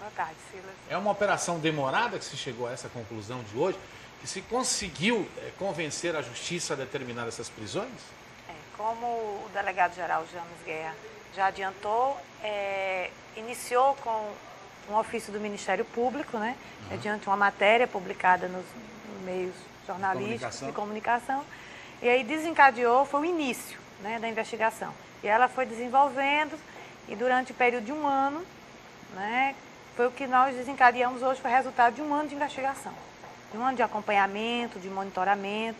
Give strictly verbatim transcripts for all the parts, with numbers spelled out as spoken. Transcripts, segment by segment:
Boa tarde, Silas. É uma operação demorada que se chegou a essa conclusão de hoje, que se conseguiu é, convencer a justiça a determinar essas prisões? É, como o delegado-geral James Guerra já adiantou, é, iniciou com um ofício do Ministério Público, né, uhum. mediante uma matéria publicada nos meios jornalísticos de comunicação, e aí desencadeou, foi o início, né, da investigação. E ela foi desenvolvendo, e durante o período de um ano, né, foi o que nós desencadeamos hoje, foi resultado de um ano de investigação, de um ano de acompanhamento, de monitoramento.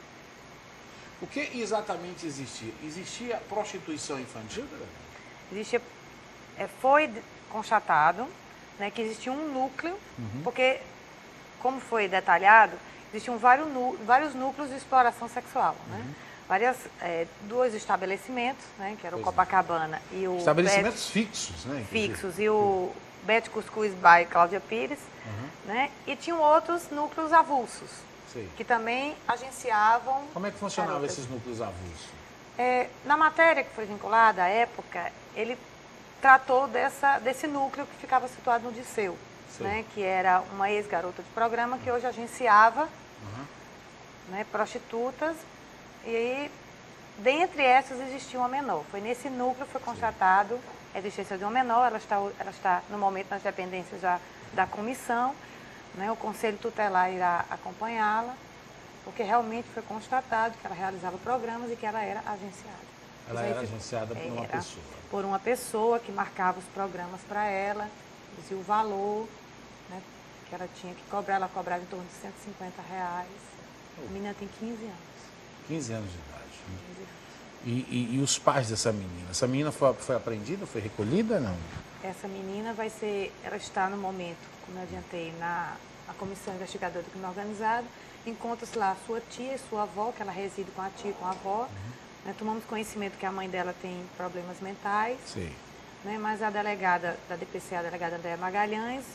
O que exatamente existia? Existia prostituição infantil? Existia, é, foi constatado, né, que existia um núcleo, uhum. porque, como foi detalhado, existiam vários, vários núcleos de exploração sexual, né? Uhum. Várias, é, dois estabelecimentos, né, que era o pois Copacabana é. e o... Estabelecimentos Bet... fixos, né? Fixos, e o Bete Cuscuz by Cláudia Pires, uhum. né? E tinham outros núcleos avulsos, Sim. que também agenciavam... Como é que funcionavam esses núcleos avulsos? É, na matéria que foi vinculada à época, ele tratou dessa, desse núcleo que ficava situado no Disseu, né, que era uma ex-garota de programa que hoje agenciava uhum. né, prostitutas, e aí, dentre essas existia uma menor. Foi nesse núcleo que foi constatado a existência de uma menor, ela está, ela está no momento nas dependências já da comissão, né, o Conselho Tutelar irá acompanhá-la, porque realmente foi constatado que ela realizava programas e que ela era agenciada. Ela era agenciada por uma pessoa. Por uma pessoa que marcava os programas para ela, dizia o valor, né, que ela tinha que cobrar, ela cobrava em torno de cento e cinquenta reais. A menina tem quinze anos. quinze anos de idade. Né? quinze anos. E, e, e os pais dessa menina? Essa menina foi, foi apreendida, foi recolhida, não? Essa menina vai ser, ela está no momento, como eu adiantei, na, na Comissão Investigadora do Crime Organizado. Encontra-se lá a sua tia e sua avó, que ela reside com a tia e com a avó. Uhum. Né, tomamos conhecimento que a mãe dela tem problemas mentais. Sim. Né, mas a delegada da D P C A, a delegada Andréa Magalhães,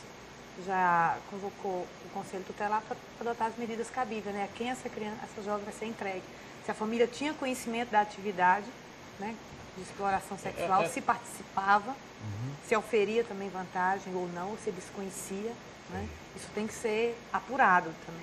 já convocou o Conselho Tutelar para adotar as medidas cabíveis, né, a quem essa criança, essa jovem vai ser entregue. Se a família tinha conhecimento da atividade, né, de exploração sexual, é, é. se participava, uhum. se oferia também vantagem ou não, ou se desconhecia, né, isso tem que ser apurado também.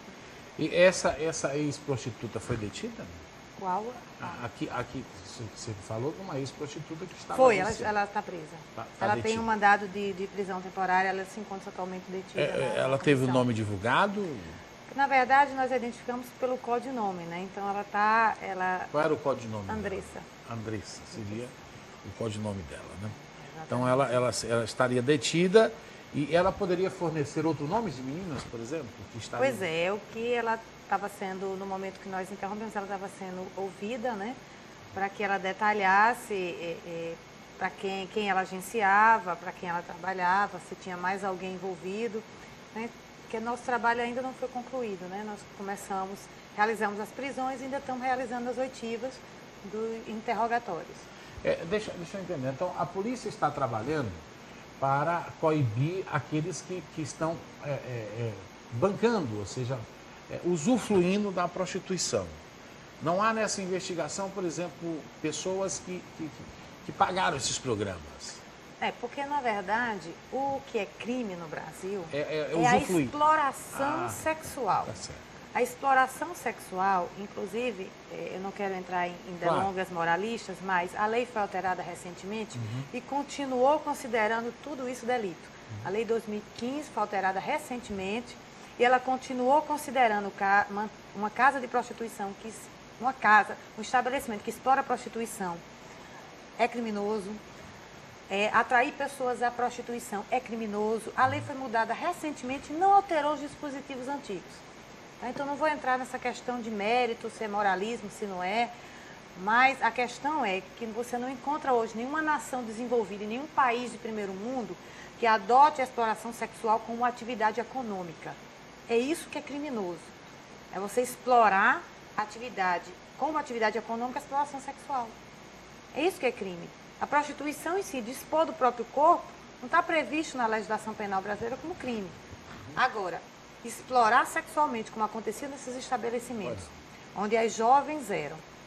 E essa, essa ex-prostituta foi detida? Qual? Ah, aqui, aqui você falou de uma ex-prostituta que estava... Foi, ela está presa. Tá, tá ela detida. tem um mandado de, de prisão temporária, ela se encontra atualmente detida. É, na, ela na teve o nome divulgado? Na verdade, nós identificamos pelo codinome, né? Então, ela está... Ela... Qual era o codinome? Andressa. Dela? Andressa, seria o codinome dela, né? Exatamente. Então, ela, ela, ela estaria detida e ela poderia fornecer outros nomes de meninas, por exemplo? Que estariam... Pois é, o que ela estava sendo, no momento que nós interrompemos, ela estava sendo ouvida, né? Para que ela detalhasse é, é, para quem, quem ela agenciava, para quem ela trabalhava, se tinha mais alguém envolvido, né? Porque nosso trabalho ainda não foi concluído, né? Nós começamos, realizamos as prisões e ainda estamos realizando as oitivas dos interrogatórios. É, deixa, deixa eu entender. Então, a polícia está trabalhando para coibir aqueles que, que estão é, é, é, bancando, ou seja, é, usufruindo da prostituição. Não há nessa investigação, por exemplo, pessoas que, que, que pagaram esses programas. É, porque, na verdade, o que é crime no Brasil é, é, é, é a exploração ah, sexual. Tá certo. A exploração sexual, inclusive, eu não quero entrar em, em delongas claro. moralistas, mas a lei foi alterada recentemente uhum. e continuou considerando tudo isso delito. Uhum. A lei dois mil e quinze foi alterada recentemente e ela continuou considerando uma, uma casa de prostituição, que, uma casa, um estabelecimento que explora a prostituição é criminoso. É, atrair pessoas à prostituição é criminoso. A lei foi mudada recentemente e não alterou os dispositivos antigos. Tá? Então, não vou entrar nessa questão de mérito, se é moralismo, se não é. Mas a questão é que você não encontra hoje nenhuma nação desenvolvida, em nenhum país de primeiro mundo, que adote a exploração sexual como uma atividade econômica. É isso que é criminoso. É você explorar a atividade como atividade econômica, a exploração sexual. É isso que é crime. A prostituição em si, dispor do próprio corpo, não está previsto na legislação penal brasileira como crime. Agora, explorar sexualmente, como acontecia nesses estabelecimentos, onde as jovens eram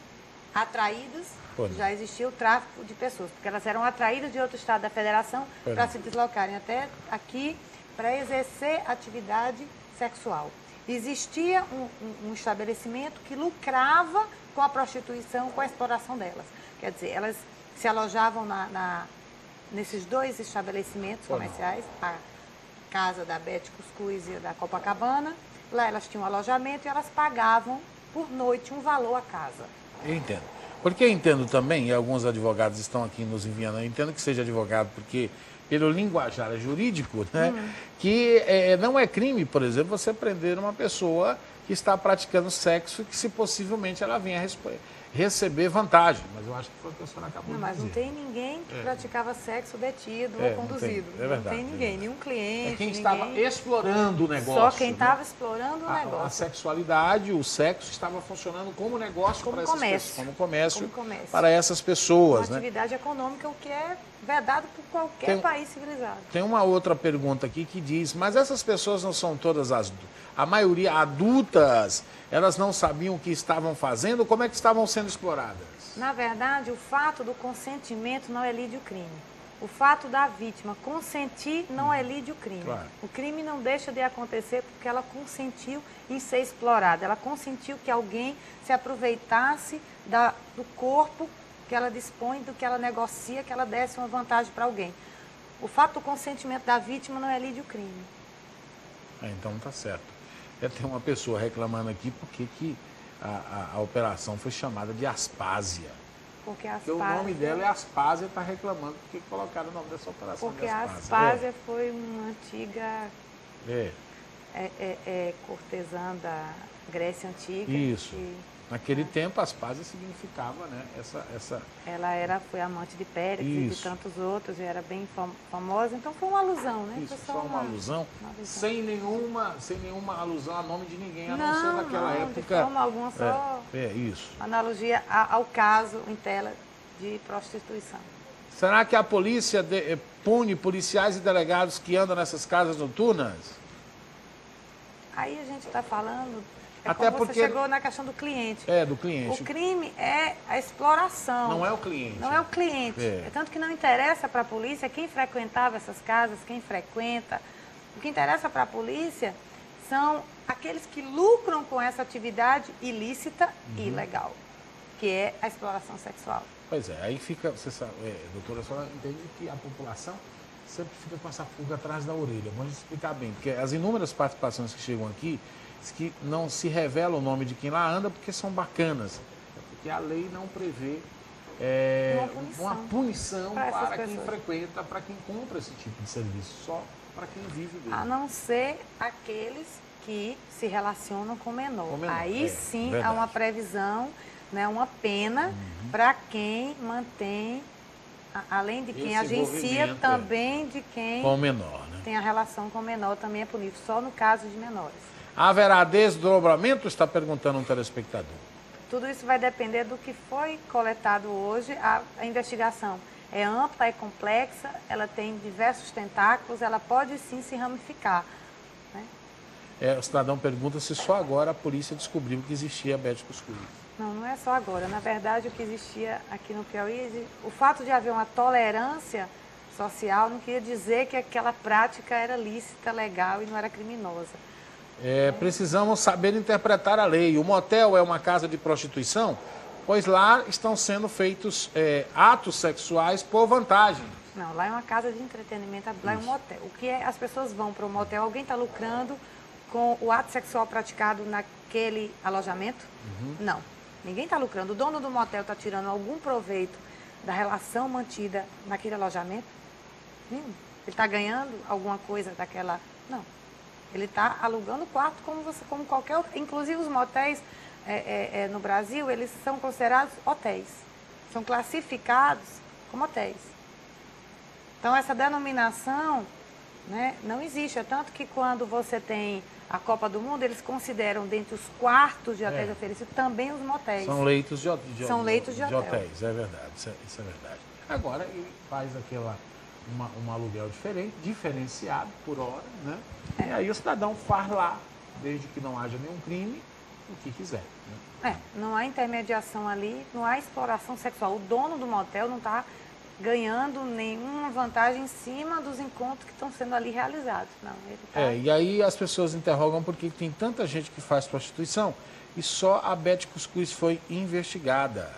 atraídas, Pode. já existia o tráfico de pessoas, porque elas eram atraídas de outro estado da federação para se deslocarem até aqui para exercer atividade sexual. Existia um, um, um estabelecimento que lucrava com a prostituição, com a exploração delas. Quer dizer, elas se alojavam na, na, nesses dois estabelecimentos comerciais, a casa da Beth Cuscuz e da Copacabana. Lá elas tinham alojamento e elas pagavam por noite um valor a casa. Eu entendo. Porque eu entendo também, e alguns advogados estão aqui nos enviando, eu entendo que seja advogado, porque pelo linguajar jurídico, né, hum. que é, não é crime, por exemplo, você prender uma pessoa que está praticando sexo e que, se possivelmente, ela venha receber vantagem. Mas eu acho que foi o que a senhora acabou não, de dizer. Mas não tem ninguém que é. praticava sexo detido é, ou conduzido. Não tem, é verdade, não tem ninguém, é nenhum cliente. É quem ninguém... estava explorando o negócio. Só quem estava né? explorando o a, negócio. A sexualidade, o sexo estava funcionando como negócio como para essas comércio. pessoas. Como comércio, como comércio para essas pessoas. Uma né? atividade econômica, o que é vedado por qualquer tem, país civilizado. Tem uma outra pergunta aqui que diz, mas essas pessoas não são todas as... A maioria adultas, elas não sabiam o que estavam fazendo, como é que estavam sendo exploradas? Na verdade, o fato do consentimento não elide o crime. O fato da vítima consentir não elide o crime. Claro. O crime não deixa de acontecer porque ela consentiu em ser explorada. Ela consentiu que alguém se aproveitasse da, do corpo que ela dispõe, do que ela negocia, que ela desse uma vantagem para alguém. O fato do consentimento da vítima não elide o crime. É, então tá certo. Tem uma pessoa reclamando aqui porque que a, a, a operação foi chamada de Aspásia. Porque, a porque Aspásia, o nome dela é Aspásia e está reclamando porque colocaram o nome dessa operação porque de Aspásia. Porque a Aspásia é. foi uma antiga é. É, é, é, cortesã da Grécia Antiga. Isso. Que, Naquele é. tempo, Aspásia significava, né, essa, essa... Ela era, foi amante de Péricles e de tantos outros, e era bem fam famosa, então foi uma alusão, né? Isso, foi só uma, uma, alusão, uma alusão, sem nenhuma, sem nenhuma alusão a nome de ninguém, a não, não ser naquela não, época. De forma alguma, só é, é isso. Analogia ao caso em tela de prostituição. Será que a polícia de, pune policiais e delegados que andam nessas casas noturnas? Aí a gente está falando... É Até como porque você chegou na questão do cliente. É, do cliente. O crime é a exploração. Não é o cliente. Não é o cliente. É, é tanto que não interessa para a polícia quem frequentava essas casas, quem frequenta. O que interessa para a polícia são aqueles que lucram com essa atividade ilícita uhum. e ilegal, que é a exploração sexual. Pois é, aí fica, você sabe, é, doutora, a senhora entende que a população sempre fica com essa pulga atrás da orelha. Vamos explicar bem, porque as inúmeras participações que chegam aqui, que não se revela o nome de quem lá anda porque são bacanas, porque a lei não prevê é, uma punição, uma punição para, para quem pessoas. frequenta, para quem compra esse tipo de serviço, só para quem vive dele. A não ser aqueles que se relacionam com menor. Com menor. Aí é, sim verdade. Há uma previsão, né, uma pena uhum. para quem mantém, além de quem esse agencia, também de quem com menor, né? tem a relação com menor, também é punível, só no caso de menores. Haverá desdobramento? Está perguntando um telespectador. Tudo isso vai depender do que foi coletado hoje. A, a investigação é ampla, é complexa, ela tem diversos tentáculos, ela pode sim se ramificar. Né? É, o cidadão pergunta se só agora a polícia descobriu que existia a Beth Cuscuz. Não, não é só agora. Na verdade, o que existia aqui no Piauí, o fato de haver uma tolerância social não queria dizer que aquela prática era lícita, legal e não era criminosa. É, precisamos saber interpretar a lei. O motel é uma casa de prostituição, pois lá estão sendo feitos é, atos sexuais por vantagem. Não, lá é uma casa de entretenimento, lá Isso. é um motel. O que é? As pessoas vão para o motel, alguém está lucrando com o ato sexual praticado naquele alojamento? Uhum. Não, ninguém está lucrando. O dono do motel está tirando algum proveito da relação mantida naquele alojamento? Nenhum. Ele está ganhando alguma coisa daquela... Não. Ele está alugando o quarto como, você, como qualquer outro. Inclusive os motéis é, é, é, no Brasil, eles são considerados hotéis. São classificados como hotéis. Então essa denominação, né, não existe. É tanto que quando você tem a Copa do Mundo, eles consideram dentre os quartos de hotéis é. oferecidos também os motéis. São leitos de, de, são leitos de, de hotel. hotéis, é verdade. Isso é, isso é verdade. Agora ele faz aquela... Uma, um aluguel diferente, diferenciado por hora, né? É. E aí o cidadão faz lá, desde que não haja nenhum crime, o que quiser. Né? É, não há intermediação ali, não há exploração sexual. O dono do motel não está ganhando nenhuma vantagem em cima dos encontros que estão sendo ali realizados. Não, ele tá... É, e aí as pessoas interrogam porque tem tanta gente que faz prostituição e só a Beth Cuscuz foi investigada.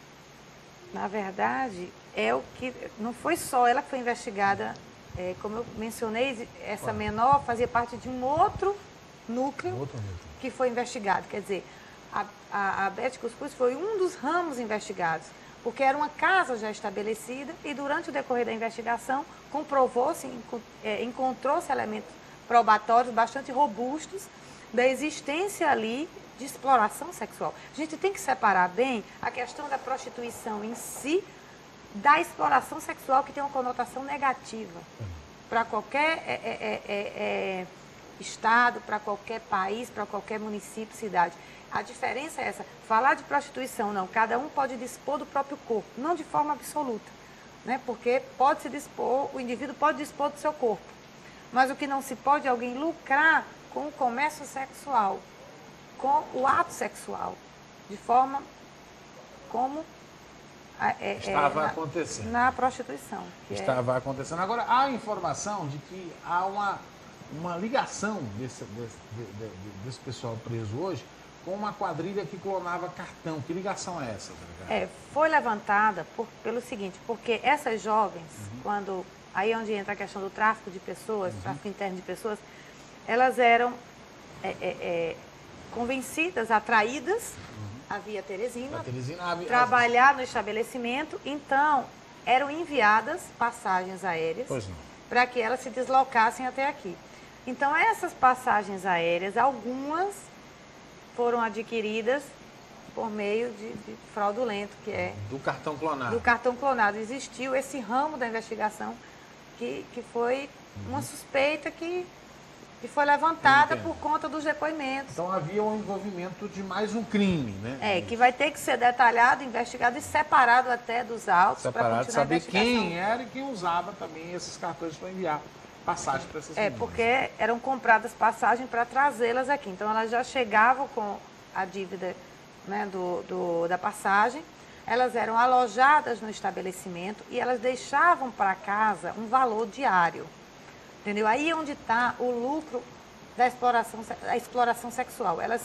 Na verdade, é o que não foi só ela que foi investigada, é, como eu mencionei, essa ah. menor fazia parte de um outro núcleo, outro núcleo. que foi investigado. Quer dizer, a, a, a Beth Cuscuz foi um dos ramos investigados, porque era uma casa já estabelecida e durante o decorrer da investigação comprovou-se, é, encontrou-se elementos probatórios bastante robustos da existência ali de exploração sexual. A gente tem que separar bem a questão da prostituição em si da exploração sexual, que tem uma conotação negativa para qualquer é, é, é, é, estado, para qualquer país, para qualquer município, cidade. A diferença é essa. Falar de prostituição, não. Cada um pode dispor do próprio corpo, não de forma absoluta, né? Porque pode se dispor, o indivíduo pode dispor do seu corpo. Mas o que não se pode é alguém lucrar com o comércio sexual, com o ato sexual, de forma como é, estava é, na, acontecendo. Na prostituição. Que estava é... acontecendo. Agora, há informação de que há uma, uma ligação desse, desse, de, de, desse pessoal preso hoje com uma quadrilha que clonava cartão. Que ligação é essa, delegado? É, foi levantada por, pelo seguinte, porque essas jovens, uhum. quando... Aí é onde entra a questão do tráfico de pessoas, uhum. tráfico interno de pessoas, elas eram é, é, é, convencidas, atraídas uhum. a Via Teresina, a Teresina a... trabalhar no estabelecimento, então eram enviadas passagens aéreas para que elas se deslocassem até aqui. Então essas passagens aéreas, algumas foram adquiridas por meio de, de fraudulento, que é... Do cartão clonado. Do cartão clonado. Existiu esse ramo da investigação que, que foi uhum. uma suspeita que, que foi levantada por conta dos depoimentos. Então havia um envolvimento de mais um crime, né? É, que vai ter que ser detalhado, investigado e separado até dos autos para continuar saber a investigação. Quem era e quem usava também esses cartões para enviar passagem para essas É, meninas. porque eram compradas passagens para trazê-las aqui. Então elas já chegavam com a dívida, né, do, do, da passagem, elas eram alojadas no estabelecimento e elas deixavam para casa um valor diário, entendeu? Aí é onde está o lucro da exploração, da exploração sexual. Elas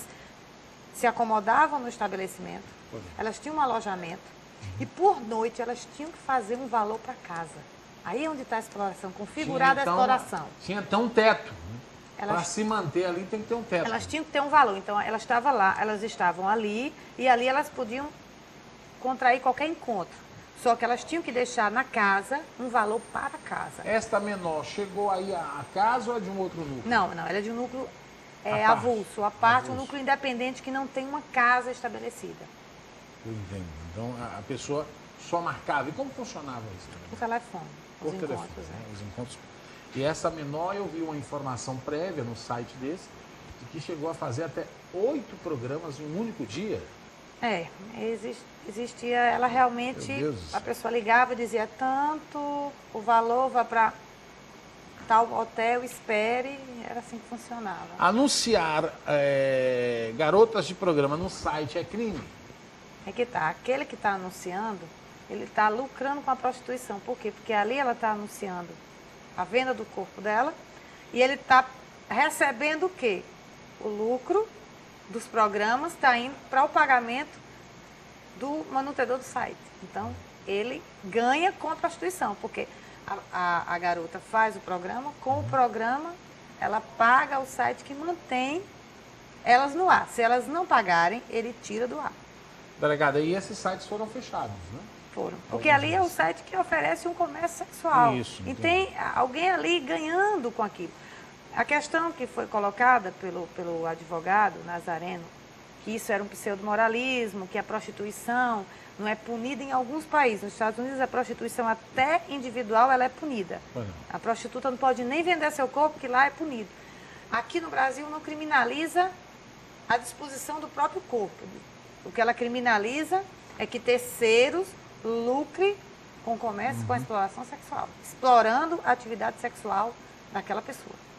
se acomodavam no estabelecimento, elas tinham um alojamento e por noite elas tinham que fazer um valor para casa. Aí é onde está a exploração, configurada então, a exploração. Tinha até um teto. Elas, para se manter ali tem que ter um teto. Elas tinham que ter um valor. Então, elas estavam lá, elas estavam ali e ali elas podiam contrair qualquer encontro. Só que elas tinham que deixar na casa um valor para casa. Esta menor chegou aí a casa ou é de um outro núcleo? Não, não. Ela é de um núcleo é, a avulso. A parte, avulso. Um núcleo independente que não tem uma casa estabelecida. Eu entendo. Então, a, a pessoa só marcava. E como funcionava isso? Por telefone. Por os telefone, encontros, né? Os encontros. E essa menor, eu vi uma informação prévia no site desse, de que chegou a fazer até oito programas em um único dia. É, exist, existia, ela realmente, a pessoa ligava e dizia tanto, o valor vai para tal hotel, espere, era assim que funcionava. Anunciar é, garotas de programa no site é crime? É que tá, aquele que está anunciando, ele está lucrando com a prostituição. Por quê? Porque ali ela está anunciando a venda do corpo dela e ele está recebendo o quê? O lucro dos programas está indo para o pagamento do manutedor do site. Então, ele ganha com a prostituição, porque a, a, a garota faz o programa, com o programa ela paga o site que mantém elas no ar. Se elas não pagarem, ele tira do ar. Delegada, e esses sites foram fechados, né? Foram. Porque ali é o site que oferece um comércio sexual. Isso, e tem alguém ali ganhando com aquilo. A questão que foi colocada pelo, pelo advogado Nazareno, que isso era um pseudo-moralismo, que a prostituição não é punida em alguns países. Nos Estados Unidos, a prostituição até individual ela é punida. Bueno. A prostituta não pode nem vender seu corpo, que lá é punido. Aqui no Brasil não criminaliza a disposição do próprio corpo. O que ela criminaliza é que terceiros lucre com o comércio, uhum. com a exploração sexual, explorando a atividade sexual daquela pessoa.